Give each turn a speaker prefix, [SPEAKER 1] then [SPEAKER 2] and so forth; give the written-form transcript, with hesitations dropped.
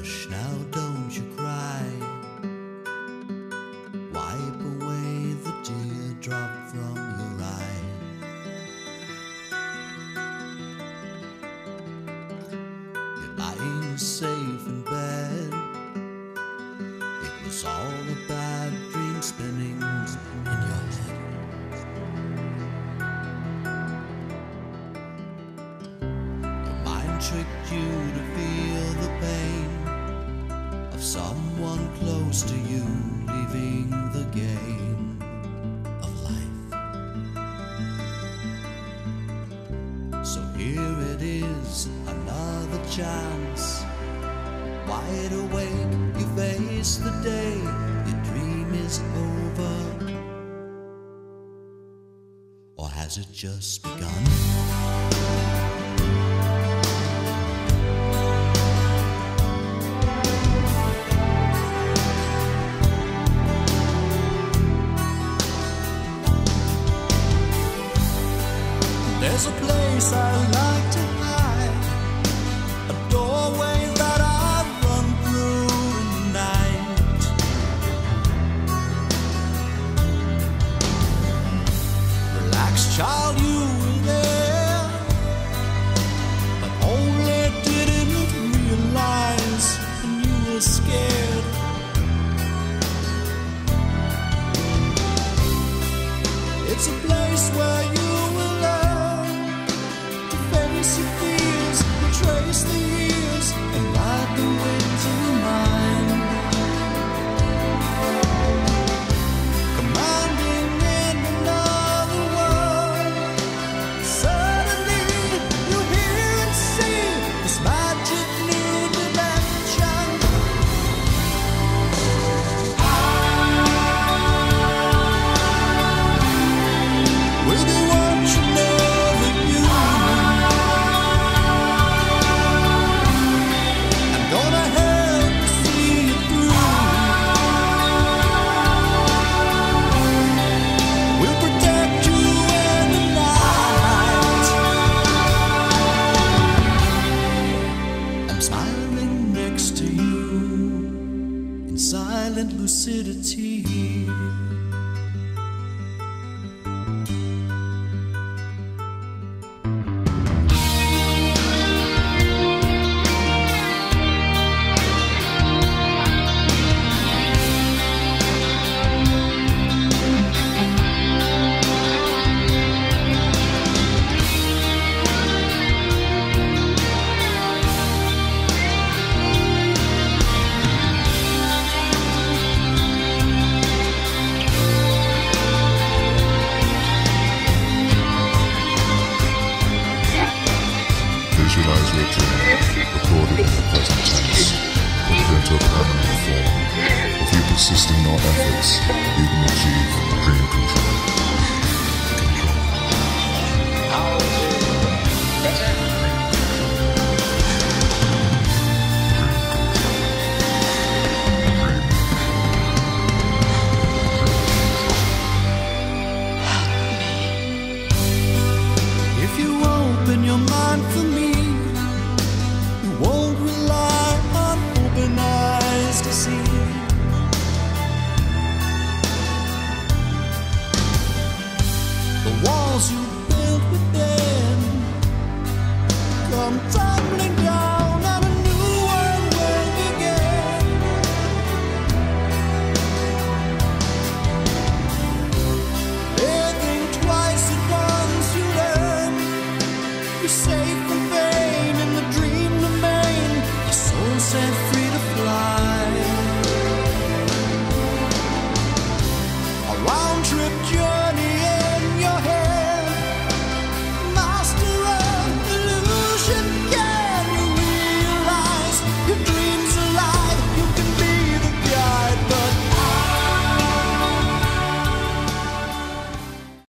[SPEAKER 1] Hush now, don't you cry. Wipe away the teardrop from your eye. You're lying safe in bed. It was all a bad dream spinning in your head. Your mind tricked you to feel the pain of someone close to you leaving the game of life. So here it is, another chance. Wide awake, you face the day. Your dream is over, or has it just begun? There's a place I like to hide, a doorway that I've run through the night. Relax, child, you were there, but only didn't realize when you were scared. It's a place where you trace the years and ride the winds of your mind, commanding in another world. Suddenly you hear and see this magic new dimension. We'll be watching over you. Gonna help see you through. We'll protect you in the night. I'm smiling next to you in silent lucidity.
[SPEAKER 2] Visualize your dream, recorded in the present tense, put it into a permanent form. If you persist in your efforts, you can achieve dream control.
[SPEAKER 3] Better